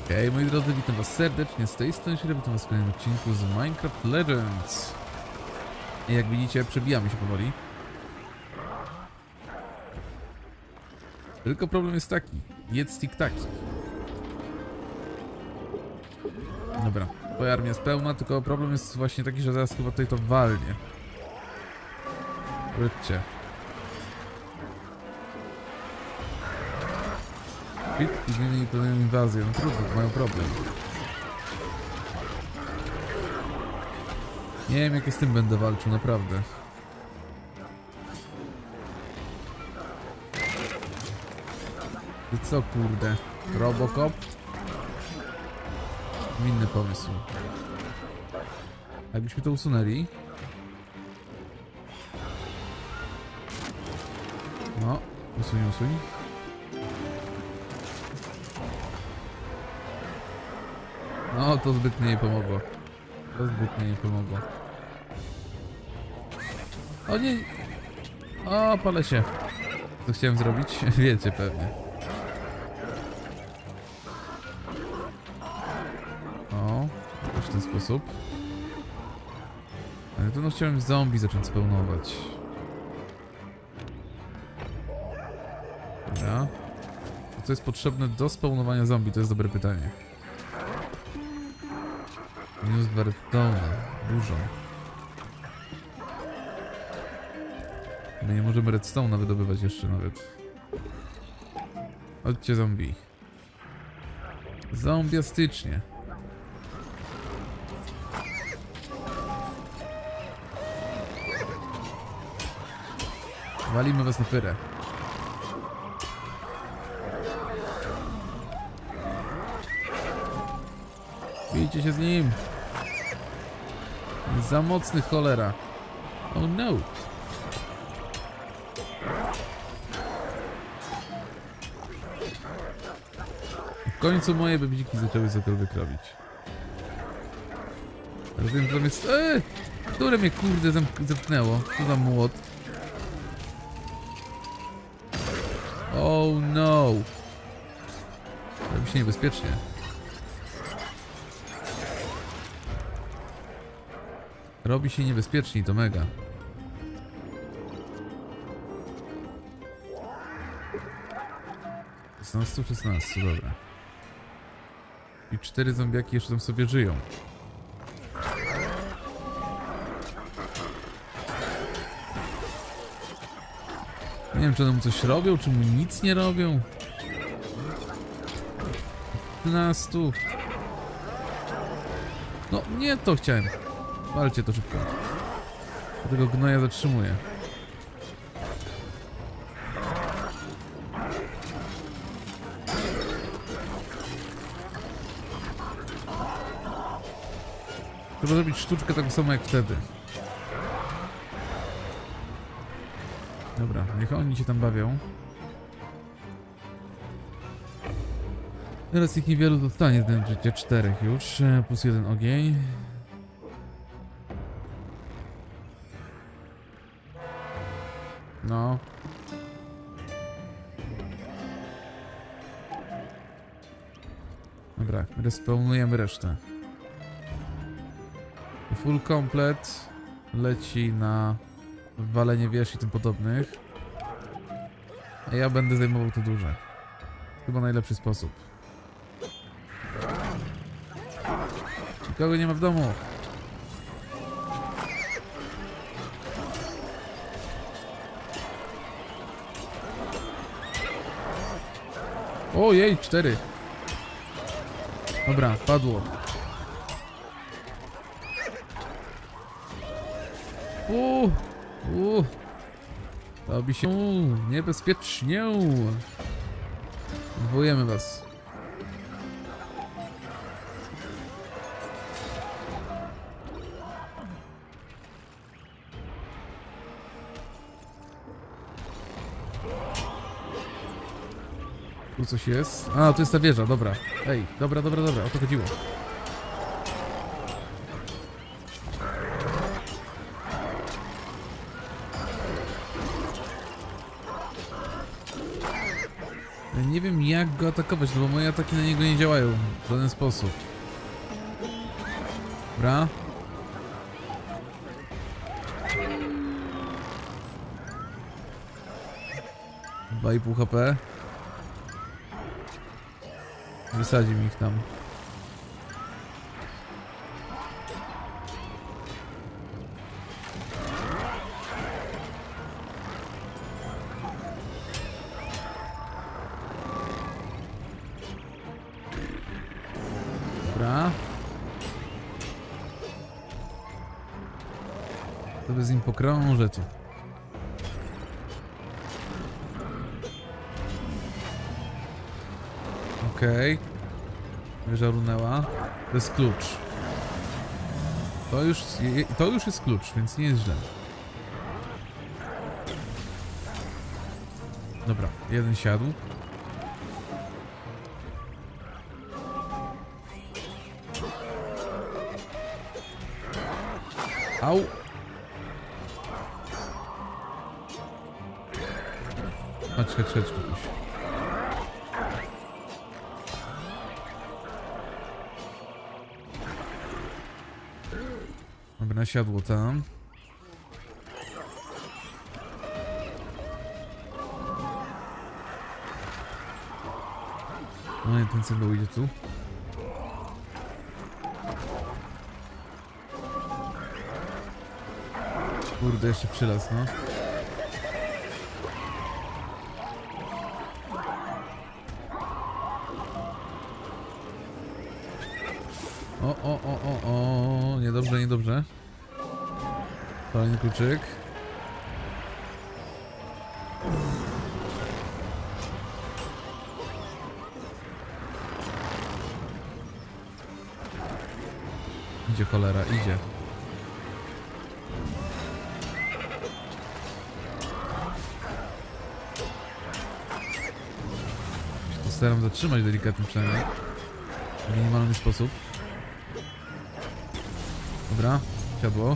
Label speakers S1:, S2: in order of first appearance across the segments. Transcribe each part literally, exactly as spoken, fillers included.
S1: Hej moi drodzy, witam was serdecznie, z tej strony Shiro, witam was w kolejnym odcinku z Minecraft Legends. I jak widzicie, przebijamy się powoli. Tylko problem jest taki, jedz tiktaki. Dobra, twoja armia jest pełna, tylko problem jest właśnie taki, że zaraz chyba tutaj to walnie. Wróćcie. I zmienili pewną inwazję, no trudno, to mają problem. Nie wiem, jak z tym będę walczył, naprawdę. I co, kurde? Robocop? Inny pomysł. Jakbyśmy to usunęli. No, usuń, usuń. No, to zbytnio nie pomogło. To zbytnio nie pomogło. O nie! O, palę się. Co chciałem zrobić? Wiecie pewnie. O, w ten sposób. Ale to no chciałem zombie zacząć spełnować. Dobra. To co jest potrzebne do spełnowania zombie? To jest dobre pytanie. Minus dwa redstone, dużo. My nie możemy redstone'a wydobywać jeszcze nawet. Chodźcie zombie. Zombiastycznie. Walimy was na pyrę. Bijcie się z nim. Jest za mocny, cholera. Oh no. W końcu moje bebziki zaczęły cokolwiek robić. Rozumiem, że tam jest... Eee! Które mnie kurde zamknęło? Co za młot? Oh no. Robi się niebezpiecznie. Robi się niebezpiecznie, to mega. szesnaście, szesnaście, dobra. I cztery zombiaki jeszcze tam sobie żyją. Nie wiem, czy one mu coś robią, czy mu nic nie robią. piętnaście. No, nie to chciałem. Walcie to szybko. Tego gnoja zatrzymuję. Trzeba zrobić sztuczkę tak samo jak wtedy. Dobra, niech oni się tam bawią. Teraz ich niewielu zostanie z życia, czterech już, plus jeden ogień. No. Dobra, respawnujemy resztę. Full komplet leci na walenie wież i tym podobnych. A ja będę zajmował te duże. Chyba najlepszy sposób. Nikogo nie ma w domu. Ojej, cztery. Dobra, padło. Uuu, uuu. Robi się uu, niebezpiecznie. Odwołujemy was. Tu coś jest. A, to jest ta wieża, dobra. Ej, dobra, dobra, dobra, o to chodziło. Ja nie wiem jak go atakować, no bo moje ataki na niego nie działają w żaden sposób. Dobra. dwa i pół H P. Wysadzi mi ich tam. Dobra. To by z nim pokryłą rzeczy. Okej. Okay. Wieża runęła. To jest klucz. To już, to już jest klucz, więc nie jest źle. Dobra, jeden siadł. Au! Chodź, chodź, chodź, kogoś. Dobra, siadło tam. No i ten cymbał idzie tu. Kurde, jeszcze przylas, no. O, o, o, o, o, niedobrze, niedobrze. Kolejny kluczyk. Idzie cholera, idzie. To staram zatrzymać delikatnie przynajmniej. W minimalny sposób. Dobra, siadło.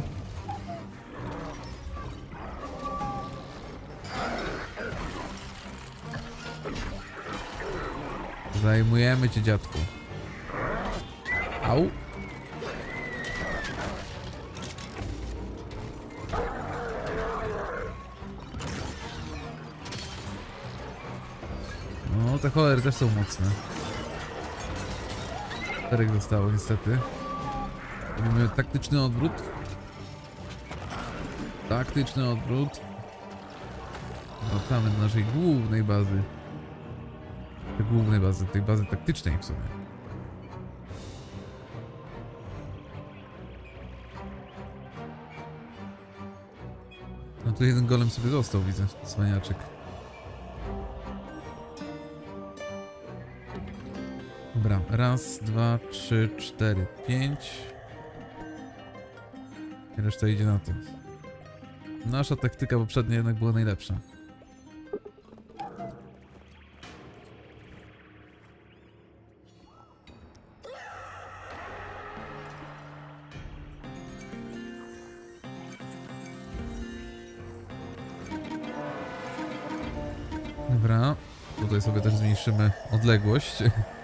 S1: Zajmujemy cię, dziadku. Au. No, te cholery też są mocne. Czterech zostało niestety. Robimy taktyczny odwrót. Taktyczny odwrót. Wracamy do naszej głównej bazy. Tej głównej bazy, tej bazy taktycznej w sumie. No tu jeden golem sobie został, widzę, cwaniaczek. Dobra, raz, dwa, trzy, cztery, pięć. I reszta idzie na to. Nasza taktyka poprzednia jednak była najlepsza. Dobra, tutaj sobie też zmniejszymy odległość.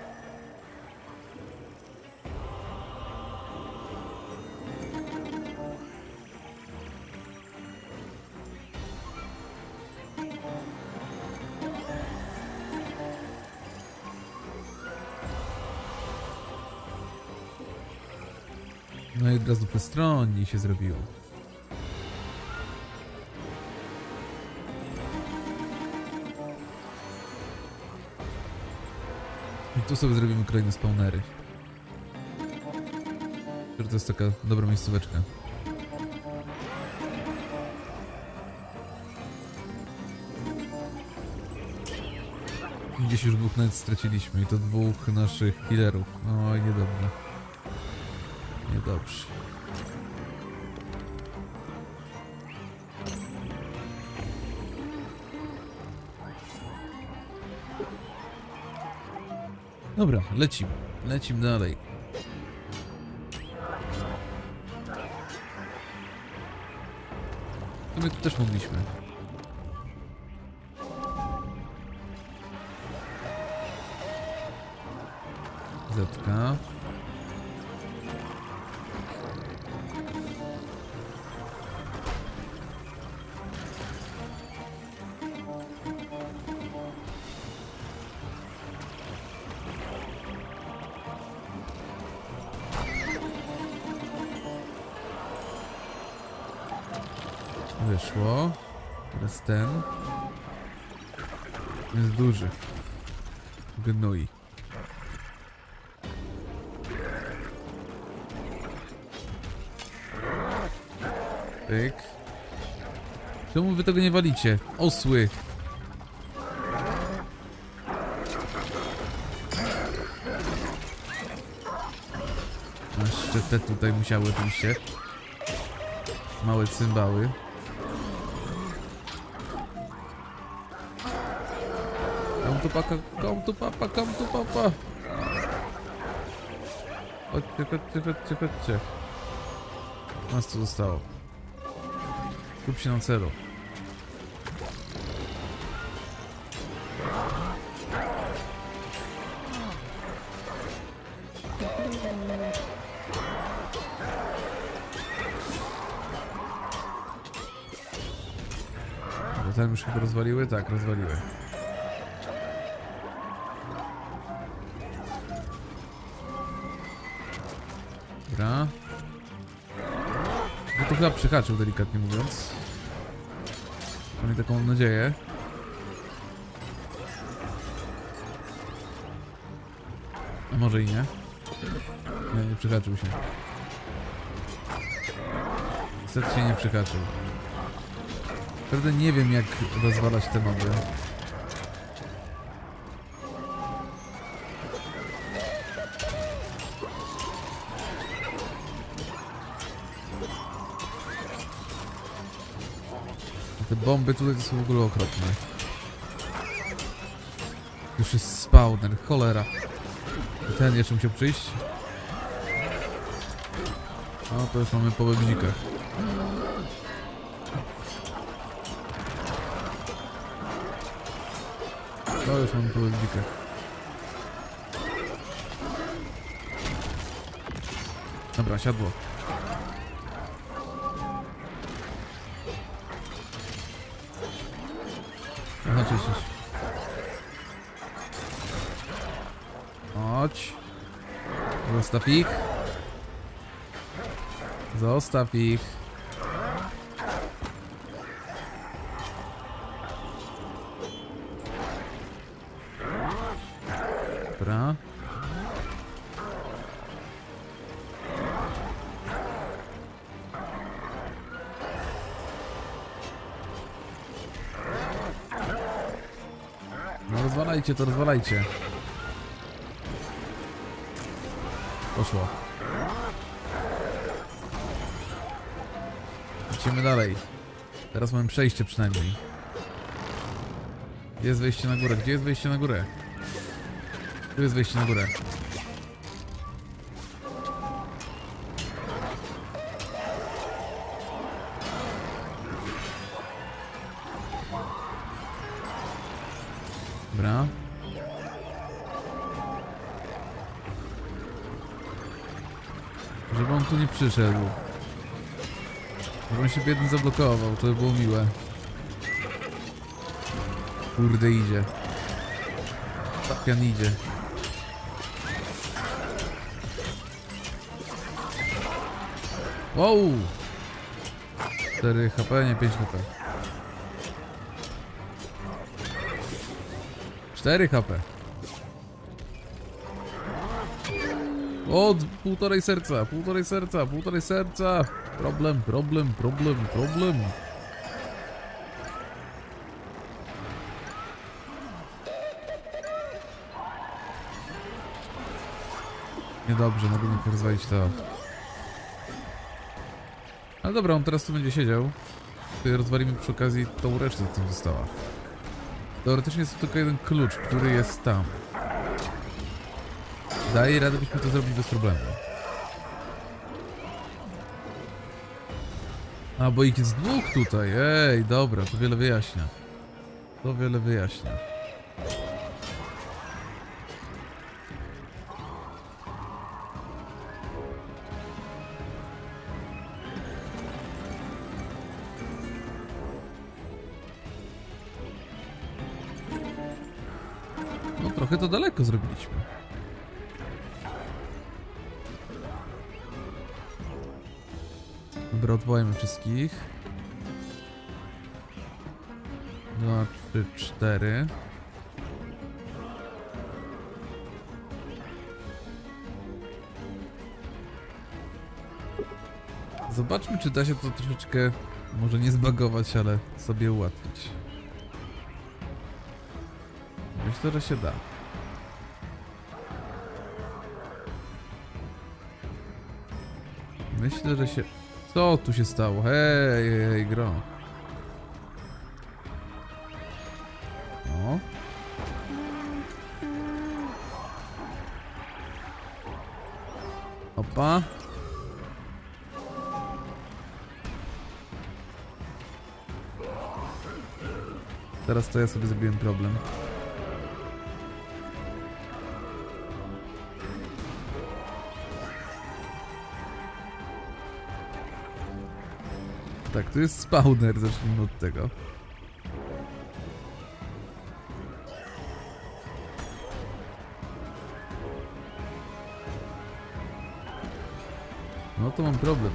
S1: No i od razu postronnie się zrobiło. I tu sobie zrobimy kolejne spawnery. To jest taka dobra miejscóweczka. Gdzieś już dwóch nawet straciliśmy i to dwóch naszych healerów. Oj, niedobrze. Niedobrze. Dobra, lecimy. Lecimy dalej. To my tu też mogliśmy. Zetka. Wyszło. Teraz ten. Jest duży. Gnój. Pyk. Czemu wy tego nie walicie? Osły. Jeszcze te tutaj musiały oczywiście. Małe cymbały. Come tu papa, come tu papa, come tu papa. Chodźcie, chodźcie, chodźcie, chodźcie. Nas tu zostało. Skup się na celu. Bo ten już chyba rozwaliły? Tak, rozwaliły. Dobra. No to chyba przyhaczył, delikatnie mówiąc. Mam taką nadzieję. A może i nie. Nie, nie przyhaczył się. Niestety się nie przyhaczył. Naprawdę nie wiem, jak rozwalać te moby. Te bomby tutaj to są w ogóle okropne. Już jest spawner, cholera. Ten jeszcze musiał przyjść. No to już mamy po webzikach. To już mamy po webzikach. Dobra, siadło. Aha, cześć, cześć. Chodź. Zostaw ich. Zostaw ich. Dobra. No rozwalajcie to, rozwalajcie. Poszło. Idziemy dalej. Teraz mamy przejście przynajmniej. Gdzie jest wejście na górę? Gdzie jest wejście na górę? Tu jest wejście na górę. Dobra. Żeby on tu nie przyszedł. Żeby on się biedny zablokował, to by było miłe. Kurde, idzie. Tapian idzie. Wow! cztery HP, nie pięć HP. cztery HP. O, półtorej serca, półtorej serca, półtorej serca. Problem, problem, problem, problem. Niedobrze, mogę mi rozwalić to. Ale dobra, on teraz tu będzie siedział. Tutaj rozwalimy przy okazji tą resztę, co tam została. Teoretycznie jest tylko jeden klucz, który jest tam. Daje radę, byśmy to zrobić bez problemu. A, bo ich jest dwóch tutaj. Ej, dobra, to wiele wyjaśnia. To wiele wyjaśnia. No trochę to daleko zrobiliśmy. Dobra, odwołajmy wszystkich. Dwa, trzy, cztery. Zobaczmy, czy da się to troszeczkę, może nie zbagować, ale sobie ułatwić. Myślę, że się da. Myślę, że się... Co tu się stało? Hej, hej, hej, gro. O. Opa. Teraz to ja sobie zrobiłem problem. Tak, tu jest spawner, zacznijmy od tego. No to mam problem.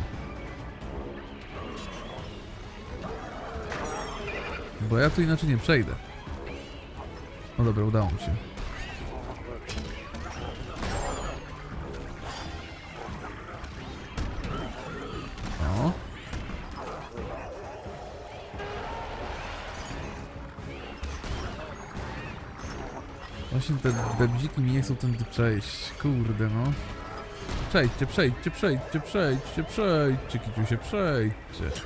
S1: Bo ja tu inaczej nie przejdę. No dobra, udało mi się. O. Właśnie te bebziki mi nie chcą tędy przejść. Kurde no. Przejdźcie, przejdźcie, przejdźcie, przejdźcie, przejdźcie, kiciu się, przejdźcie.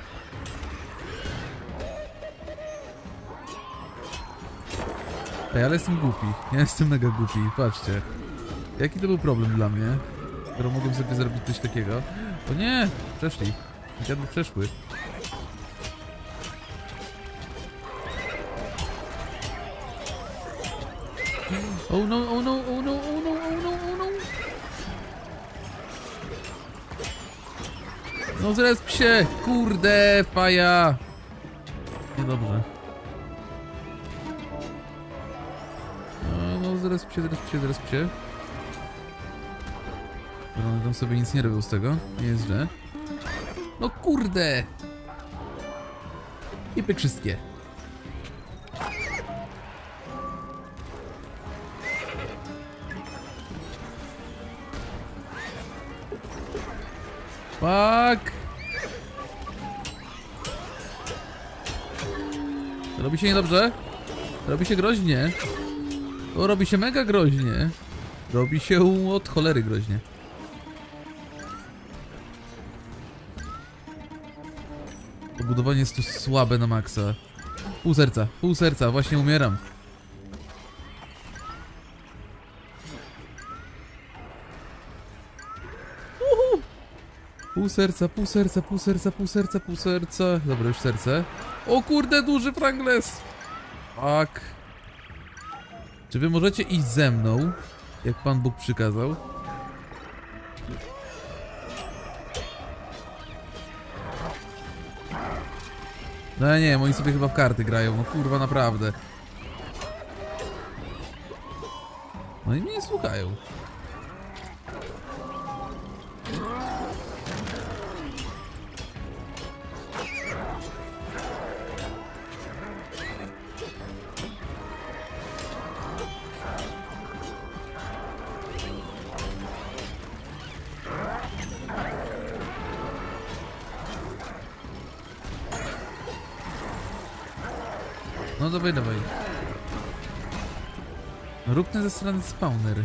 S1: Ej, ale jestem głupi. Ja jestem mega głupi, patrzcie. Jaki to był problem dla mnie? Skoro mogłem sobie zrobić coś takiego. O nie! Przeszli. Dziadły przeszły. Oh no, oh no, oh no, oh no, oh no, oh no. No zresp się! Kurde, faja! Niedobrze. No zresp się, zresp się, zresp się. One tam sobie nic nie robią z tego. Nie jest źle. No kurde! I pyk wszystkie. Fuck! Robi się niedobrze. Robi się groźnie. To robi się mega groźnie. Robi się od cholery groźnie. To budowanie jest tu słabe na maksa. Pół serca, pół serca, właśnie umieram. Uhu. Pół serca, pół serca, pół serca, pół serca, pół serca. Dobra, już serce. O kurde, duży frangles. Fuck. Czy wy możecie iść ze mną, jak Pan Bóg przykazał? No nie, oni sobie chyba w karty grają, no kurwa naprawdę. No i mnie nie słuchają. No dawaj, dawaj. Rób ten ze strony spawner.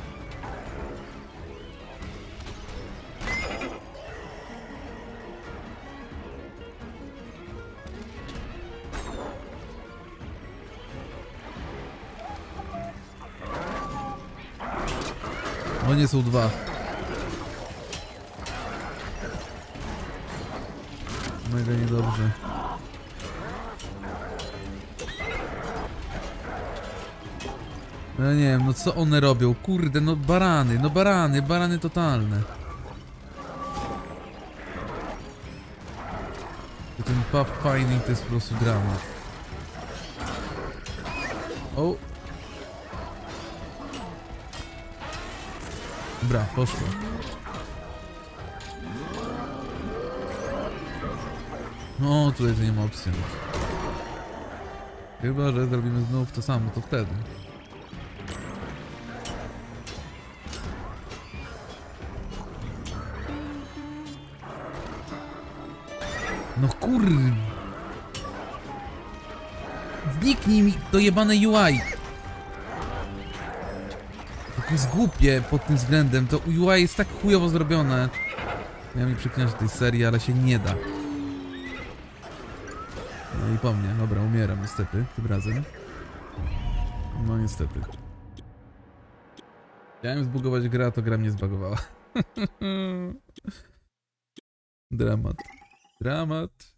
S1: O, nie są dwa. Mega niedobrze. No nie wiem, no co one robią? Kurde, no barany, no barany, barany totalne. Ten pathfinding to jest po prostu dramat. O! Dobra, poszło. No, tutaj to nie ma opcji. Chyba, że zrobimy znów to samo, to wtedy. No kur... Zniknij mi to jebane U I! To jest głupie pod tym względem, to U I jest tak chujowo zrobione. Ja mi przeklinać tej serii, ale się nie da. No i po mnie, dobra, umieram niestety, tym razem. No niestety. Chciałem zbugować grę, a to gra mnie zbagowała. Dramat. Dramat.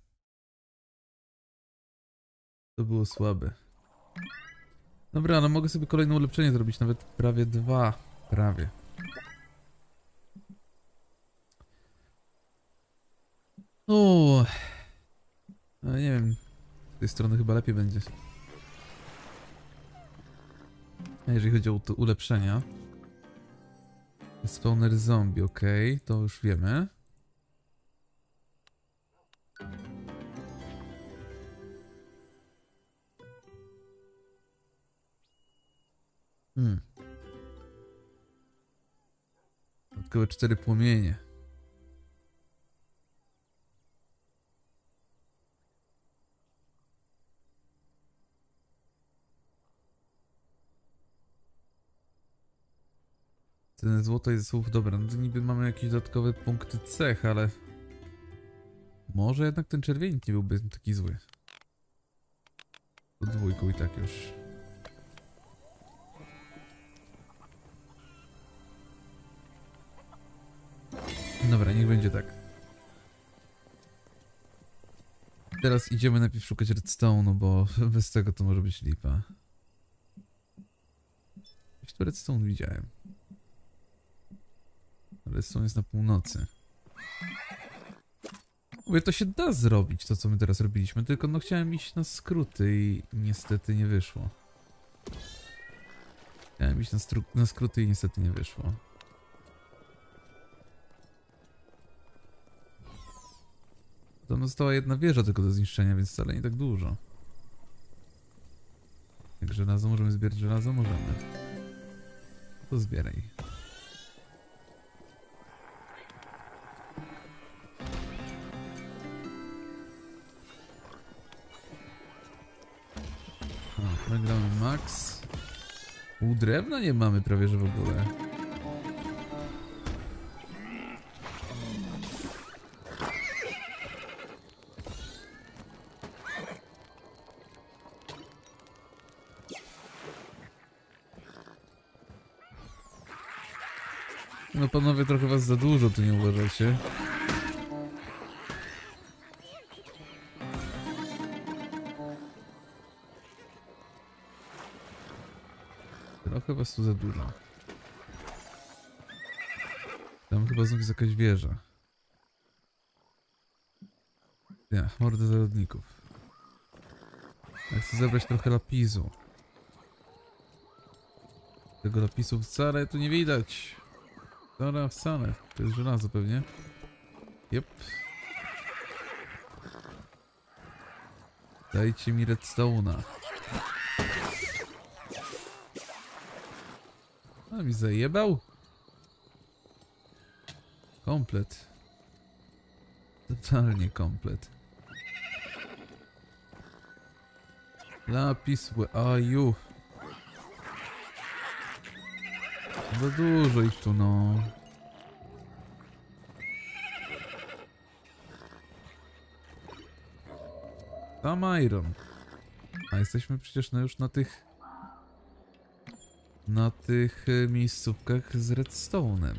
S1: To było słabe. Dobra, no mogę sobie kolejne ulepszenie zrobić, nawet prawie dwa. Prawie. O, no nie wiem. Z tej strony chyba lepiej będzie. A jeżeli chodzi o te ulepszenia. Spawner zombie, ok, to już wiemy. Hmm. Dodatkowe cztery płomienie. Ceny złota i zasobów, dobra, no to niby mamy jakieś dodatkowe punkty cech, ale... Może jednak ten czerwienik nie byłby taki zły. To dwójką i tak już. Dobra, niech będzie tak. Teraz idziemy najpierw szukać redstone'u, bo bez tego to może być lipa. Gdzieś tu redstone widziałem. Redstone jest na północy. Mówię, to się da zrobić, to co my teraz robiliśmy, tylko no chciałem iść na skróty i niestety nie wyszło. Chciałem iść na, na skróty i niestety nie wyszło. Tam została jedna wieża tylko do zniszczenia, więc wcale nie tak dużo. Jak żelazo, możemy zbierać żelazo? Możemy. To zbieraj. O, nagramy max. U drewna nie mamy prawie że w ogóle. No panowie, trochę was za dużo tu nie uważacie. Trochę was tu za dużo. Tam chyba znów jest jakaś wieża. Ja, mordę zarodników. Ja chcę zebrać trochę lapisu. Tego lapisu wcale tu nie widać. Dobra, wcale. To jest żelazo pewnie. Jep. Dajcie mi redstone'a. A mi zajebał. Komplet. Totalnie komplet. Lapis, aju. Za dużo ich tu, no. Tam iron. A jesteśmy przecież no już na tych... Na tych miejscówkach z redstone'em.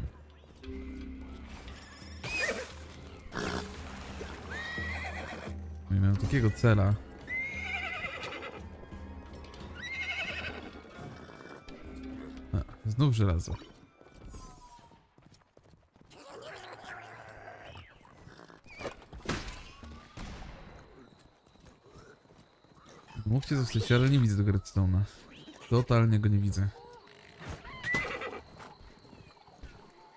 S1: Nie miałem takiego cela. A, znów żelazo. Mówcie co chcecie, ale nie widzę tego redstone'a. Totalnie go nie widzę.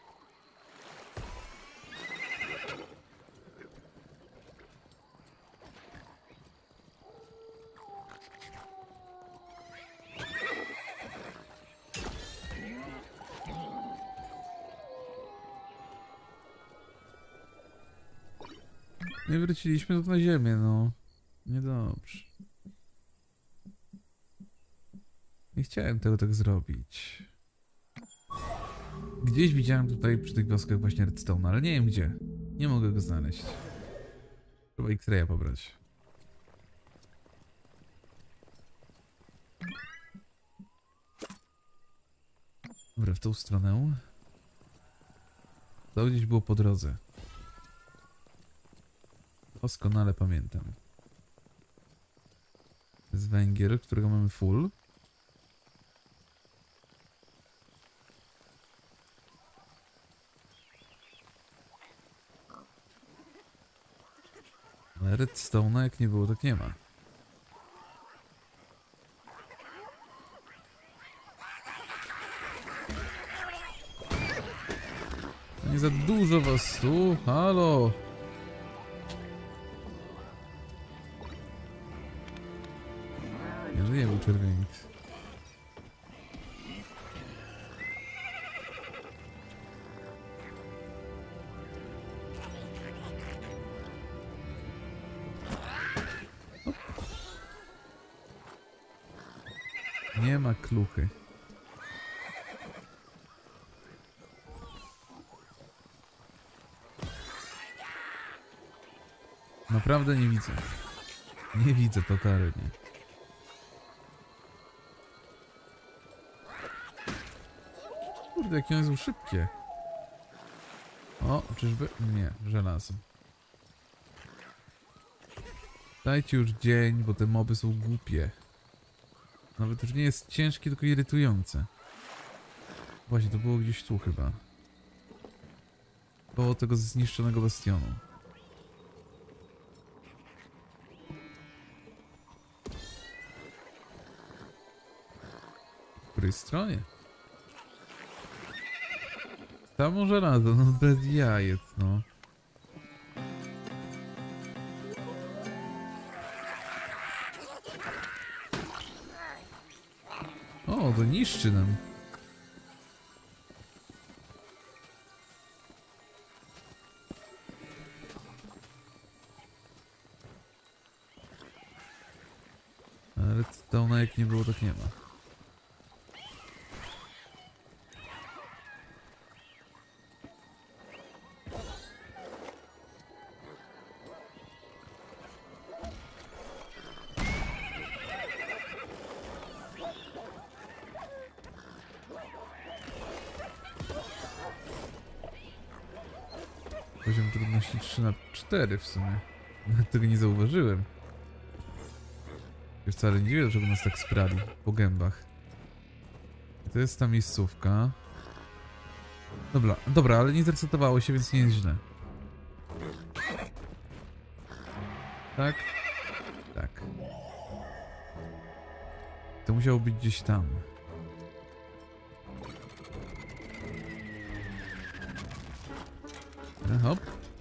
S1: No i wróciliśmy tu na ziemię, no. Niedobrze. Nie chciałem tego tak zrobić. Gdzieś widziałem tutaj przy tych wioskach właśnie redstone, ale nie wiem gdzie. Nie mogę go znaleźć. Trzeba X-raya pobrać. Dobra, w tą stronę. To gdzieś było po drodze. Doskonale pamiętam. To jest węgiel, którego mamy full. Ale redstone'a jak nie było, tak nie ma. Nie za dużo was tu, halo! Nie żyje był czerwienic. Nie ma kluchy. Naprawdę nie widzę. Nie widzę totalnie. Kurde, jakie one są szybkie. O, czyżby? Nie, żelazo. Dajcie już dzień, bo te moby są głupie. Nawet już nie jest ciężkie, tylko irytujące. Właśnie, to było gdzieś tu chyba. Koło tego zniszczonego bastionu. W której stronie? Samo żelazo, no bez jajec, no. O, to niszczy nam. Ale redstone'a jak nie było, tak nie ma. Poziom trudności trzy na cztery w sumie. Nawet tego nie zauważyłem. Już wcale nie dziwię, dlaczego nas tak sprali po gębach. I to jest ta miejscówka. Dobra, dobra, ale nie zresetowało się, więc nie jest źle. Tak? Tak. To musiało być gdzieś tam. Hop.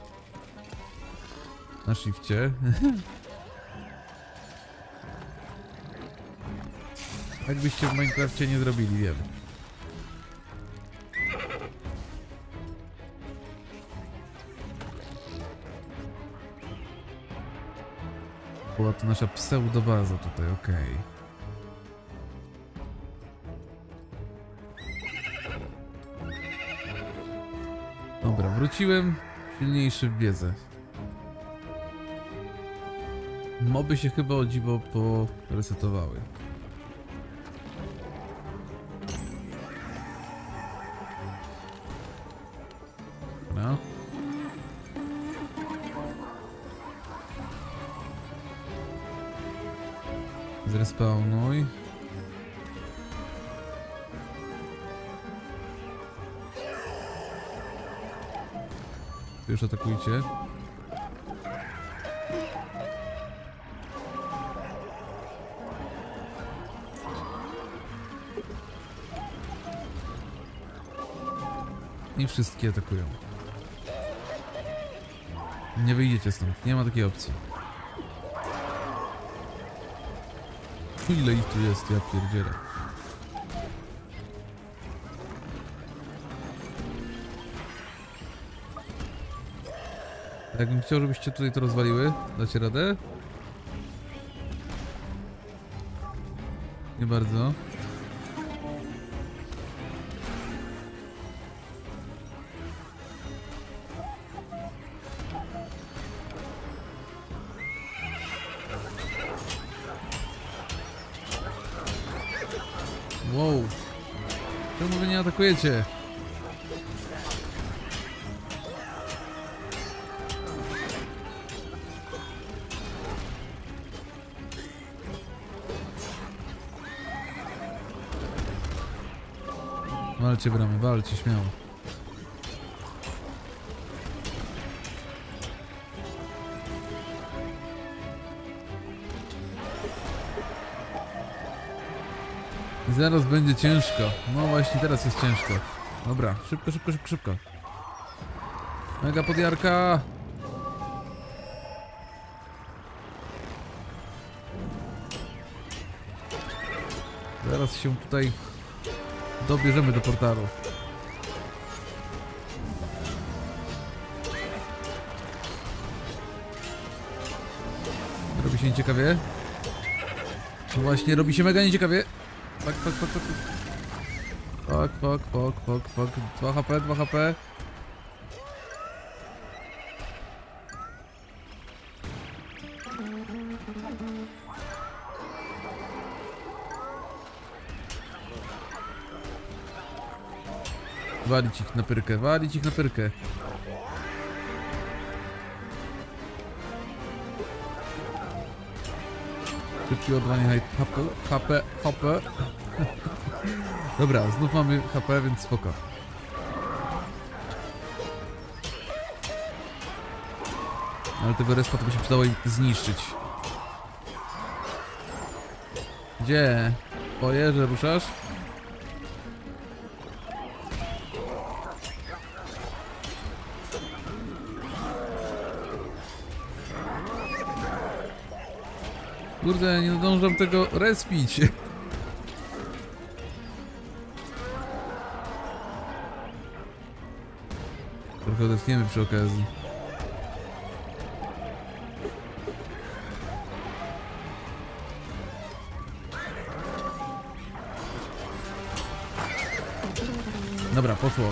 S1: Na shifcie. Jakbyście w Minecrafcie nie zrobili, wiem. Była to nasza pseudobaza tutaj, okej. Okay. Dobra, wróciłem. Silniejszy w wiedzę. Moby się chyba o dziwo poresetowały. Dobra. Zrespawnuj. Już atakujcie. I wszystkie atakują. Nie wyjdziecie stąd, nie ma takiej opcji. Ile ich tu jest, ja pierdzielę. Jakbym chciał, żebyście tutaj to rozwaliły, dacie radę? Nie bardzo. Wow. Czemu wy nie atakujecie? Walcie bramy, walcie śmiało. Zaraz będzie ciężko. No właśnie teraz jest ciężko. Dobra, szybko, szybko, szybko, szybko. Mega podjarka. Zaraz się tutaj dobierzemy do portalu. Robi się nieciekawie. No właśnie, robi się mega nieciekawie. Fuck, fuck, fuck, fuck. Fuck, fuck, fuck, fuck, fuck. dwa H P, dwa H P. Walić ich na pyrkę, walić ich na pyrkę. Szybkie ładowanie H P, H P, H P. Dobra, znów mamy H P, więc spoko. Ale tego respa to by się przydało im zniszczyć. Gdzie? Oje, że ruszasz? Kurde, nie zdążam tego respić. Trochę odetchniemy przy okazji. Dobra, poszło.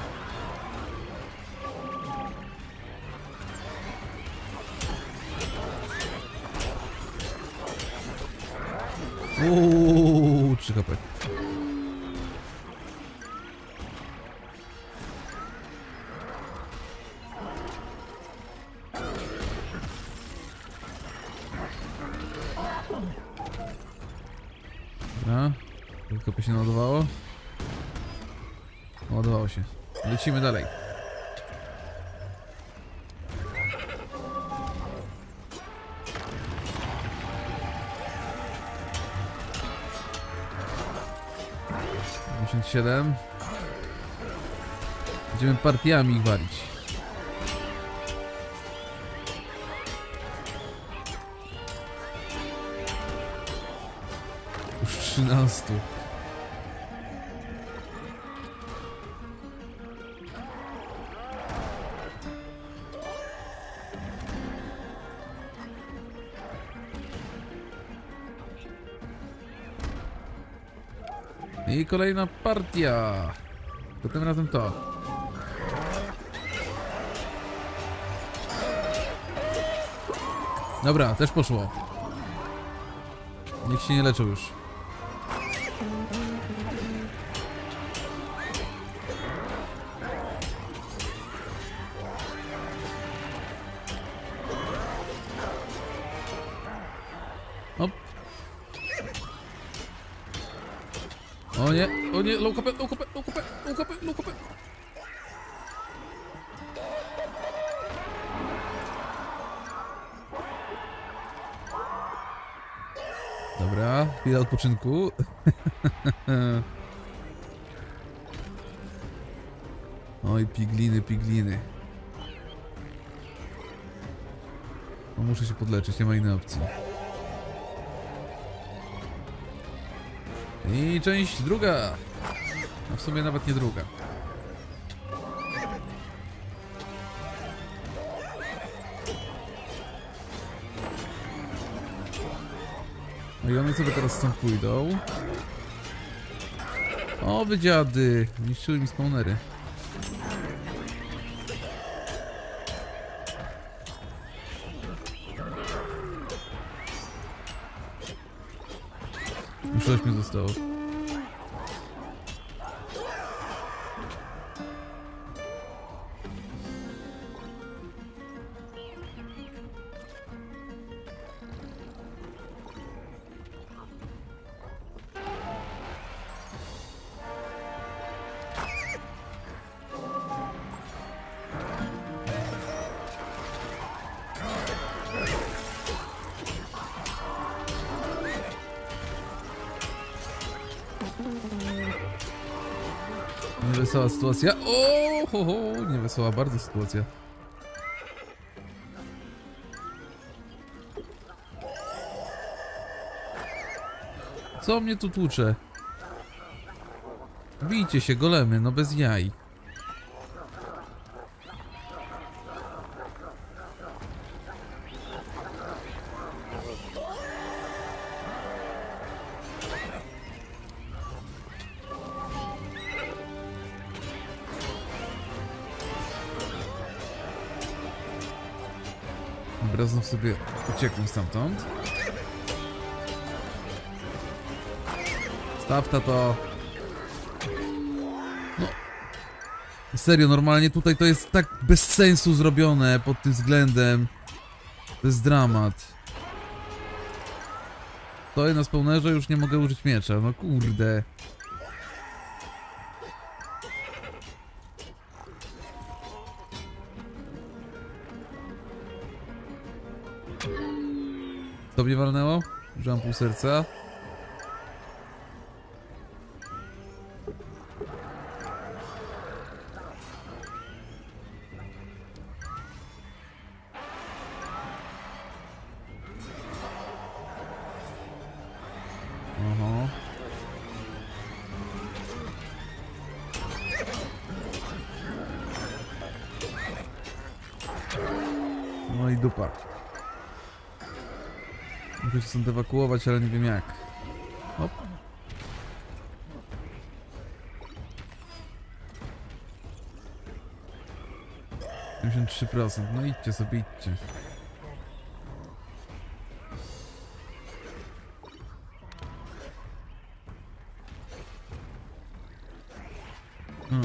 S1: Uuu, trzy H P. Dobra, tylko się naładowało. Naładowało się. Lecimy dalej. pięćdziesiąt siedem. Będziemy partiami ich walić. Już trzynastu. I kolejna partia. To tym razem to. Dobra, też poszło. Niech się nie leczą już. Hop. O nie, o nie, low H P, low H P, low H P, low H P, low H P. Dobra, chwila odpoczynku. Oj, pigliny, pigliny. No, muszę się podleczyć, nie ma innej opcji. I część druga. No w sumie nawet nie druga. I one sobie teraz stąd pójdą. O, wy dziady! Niszczyły mi spawnery. Już coś mi zostało. Niewesoła sytuacja. O, ho, ho, niewesoła bardzo sytuacja. Co mnie tu tłucze? Bijcie się, golemy, no bez jaj. Dobra, znów sobie uciekłem stamtąd. Stawta to... No... Serio, normalnie tutaj to jest tak bez sensu zrobione pod tym względem. To jest dramat. Stoję na spawnerze, już nie mogę użyć miecza, no kurde. To mnie walnęło? Użyłam pół serca. Oho. No i dupa. Muszę się stąd ewakuować, ale nie wiem jak. Hop. siedemdziesiąt trzy procent. No idźcie sobie, idźcie. No.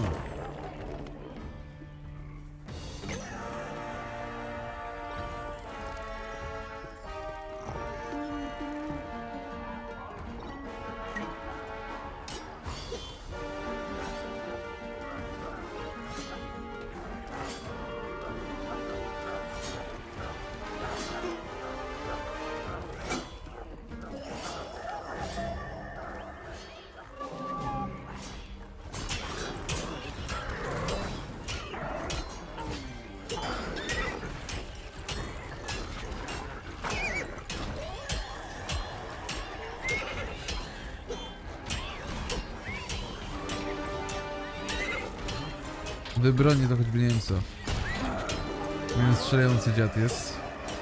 S1: Wybronię to choćby nie wiem co. Więc strzelający dziad jest.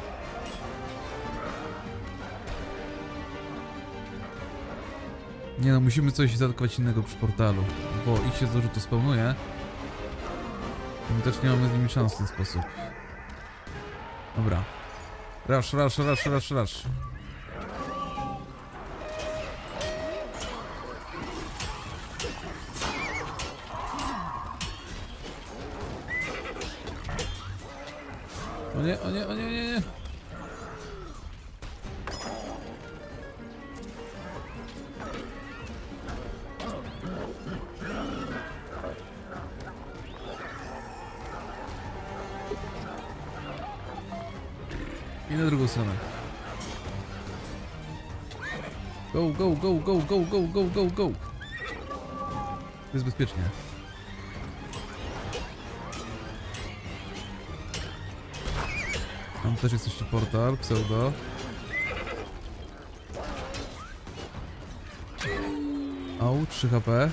S1: Nie no, musimy coś zaatakować innego przy portalu. Bo ich się dużo tu spawnuje. My też nie mamy z nimi szans w ten sposób. Dobra. Rush, rush, rush, rush, rush. O nie, o nie, o nie, nie, nie. I na drugą stronę. Go, go, go, go, go, go, go, go, go. Jest bezpiecznie. Tam też jest jeszcze portal, pseudo. Au, trzy H P.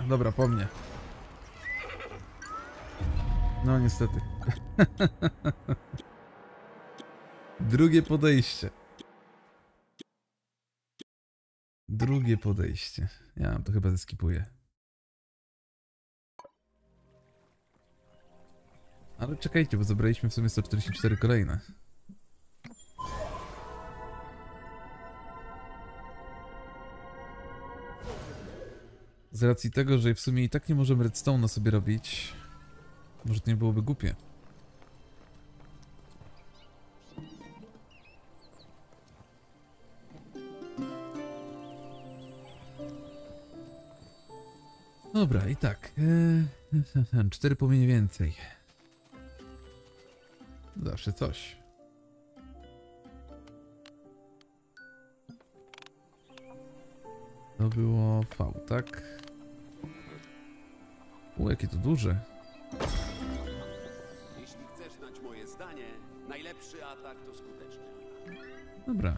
S1: dobra, po mnie. No niestety. Drugie podejście. Drugie podejście. Ja to chyba zeskipuję. Ale czekajcie, bo zabraliśmy w sumie sto czterdzieści cztery kolejne. Z racji tego, że w sumie i tak nie możemy redstone'a sobie robić, może to nie byłoby głupie. Dobra, i tak. Eee, cztery płomienie więcej. Zawsze coś. To było V, tak? U, jakie to duże.
S2: Jeśli chcesz znać moje zdanie, najlepszy atak to skuteczny.
S1: Dobra.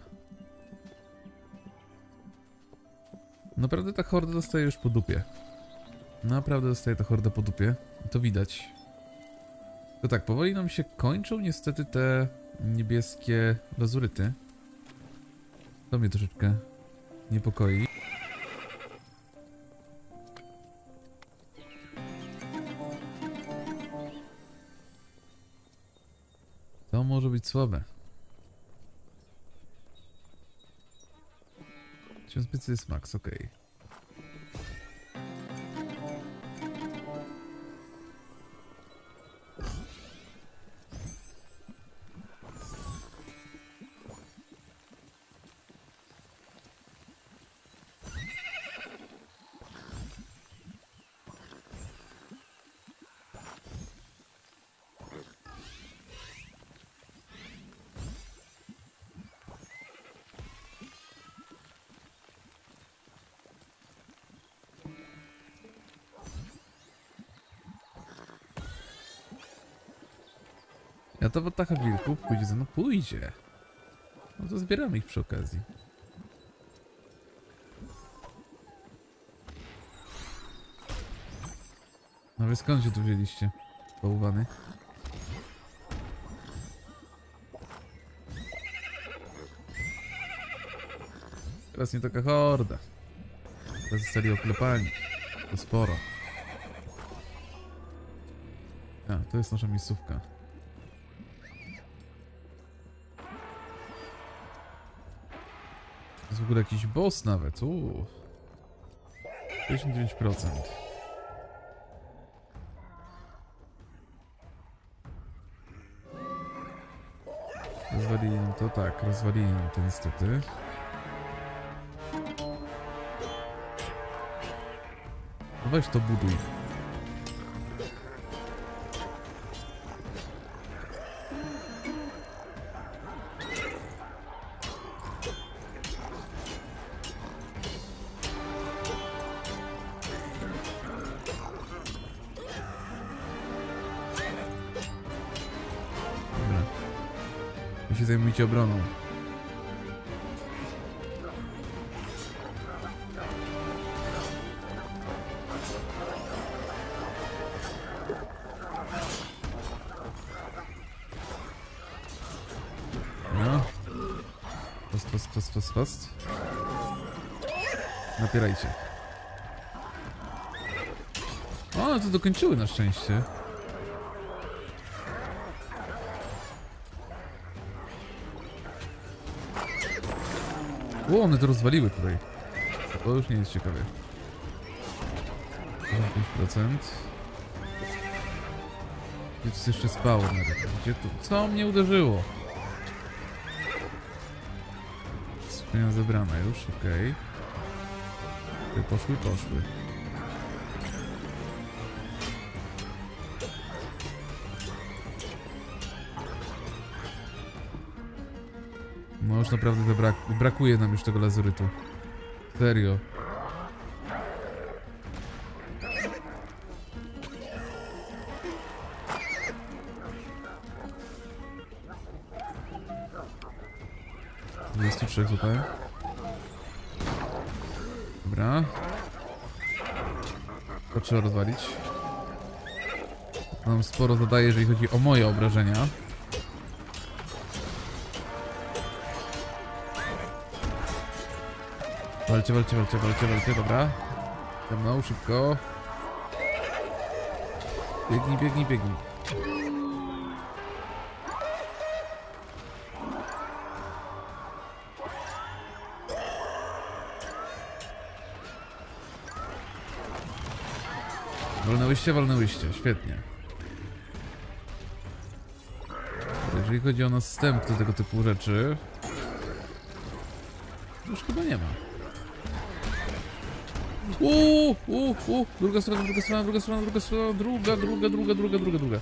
S1: Naprawdę ta horda dostaje już po dupie. Naprawdę dostaje ta horda po dupie. To widać. To tak, powoli nam się kończą niestety te niebieskie lazuryty. To mnie troszeczkę niepokoi. To może być słabe. tysiąc pięćset jest max, ok. Ja to taka wilków pójdzie ze mną, pójdzie. No to zbieramy ich przy okazji. No wy skąd się tu wzięliście? Bałwany. Teraz nie taka horda. Teraz zostali oklepani. To sporo. A, to jest nasza miejscówka. To jest w ogóle jakiś boss nawet. Uuu. pięćdziesiąt dziewięć procent. Rozwalili nam to, tak, rozwalili nam to niestety. No weź to buduj. Wy się zajmujcie obroną. No. Post, post, post, post, post. Napierajcie. O, no to dokończyły na szczęście. O, one to rozwaliły tutaj. To już nie jest ciekawe. pięć procent. Gdzie to jeszcze spało? Gdzie tu? Co mnie uderzyło? Skrzynia zebrana już, okej. Okay. Poszły, poszły. No już naprawdę brak brakuje nam już tego lazurytu. Serio. dwadzieścia trzy tutaj. Dobra. trzeba rozwalić. Nam sporo zadaje, jeżeli chodzi o moje obrażenia. Walcie, walcie, walcie, walcie, walcie, dobra. Ze mną, szybko. Biegnij, biegnij, biegnij. Walnęłyście, walnęłyście, świetnie. Jeżeli chodzi o następ do tego typu rzeczy, to już chyba nie ma. Uuu, uuu, uuu, druga strona, druga strona, druga strona, druga strona, druga, druga, druga, druga, druga, druga.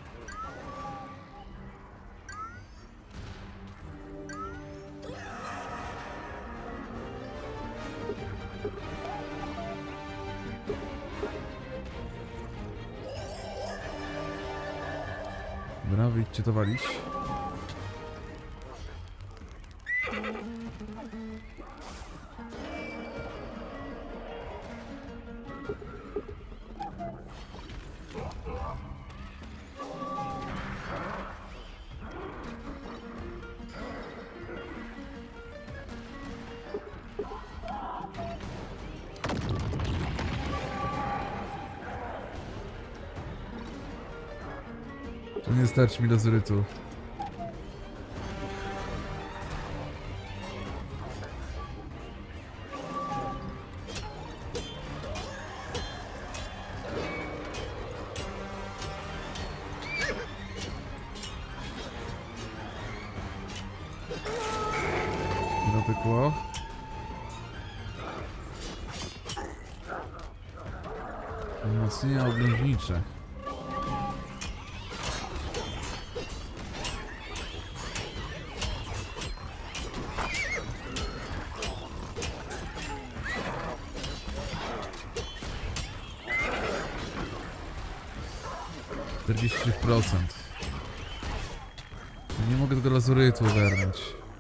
S1: Dobra, wyjdźcie to walić. Nie starczy mi lazurytu. Dopykło. Wzmocnienia oblężnicze. czterdzieści procent. Nie mogę tego lazurytu ogarnąć.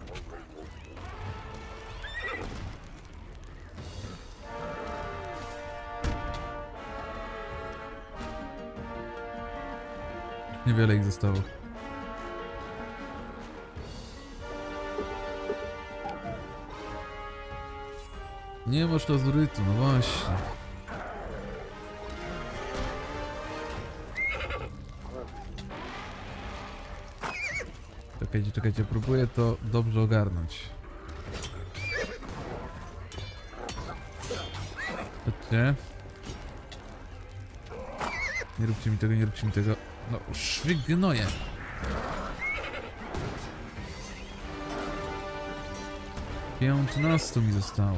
S1: Niewiele ich zostało. Nie masz lazurytu, no właśnie. Czekajcie, czekajcie, próbuję to dobrze ogarnąć. Chodźcie. Nie róbcie mi tego, nie róbcie mi tego. No, szwyk gnoje. piętnastu mi zostało.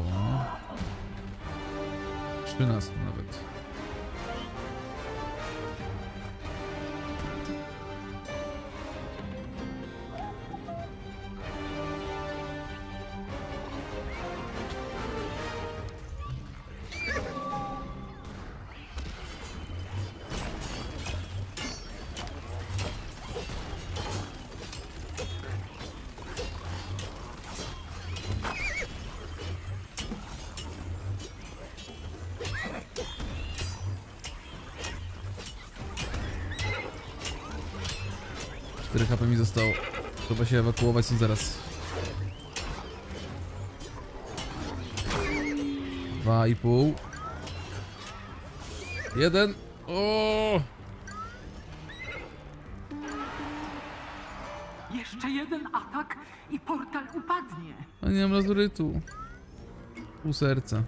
S1: trzynastu nawet. cztery H P mi zostało. Trzeba się ewakuować stąd zaraz. Dwa i pół. Jeden. O!
S3: Jeszcze jeden atak i portal upadnie.
S1: A nie mam lazurytu. Pół serca.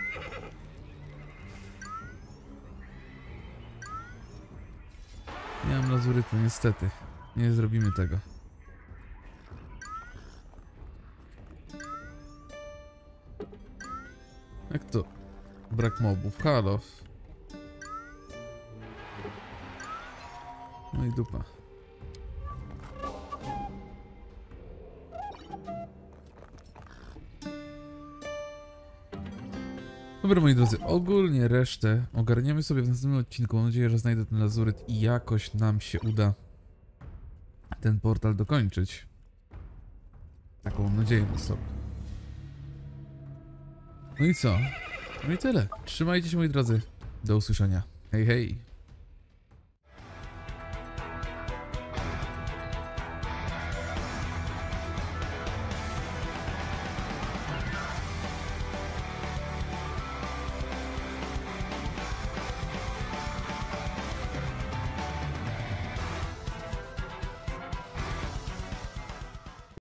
S1: Nie mam lazurytu, niestety. Nie zrobimy tego. Jak to? Brak mobów, halo. No i dupa. Dobra, moi drodzy, ogólnie resztę ogarniemy sobie w następnym odcinku. Mam nadzieję, że znajdę ten lazuryt i jakoś nam się uda ten portal dokończyć. Taką mam nadzieję na sobie. No i co? No i tyle. Trzymajcie się, moi drodzy. Do usłyszenia. Hej, hej.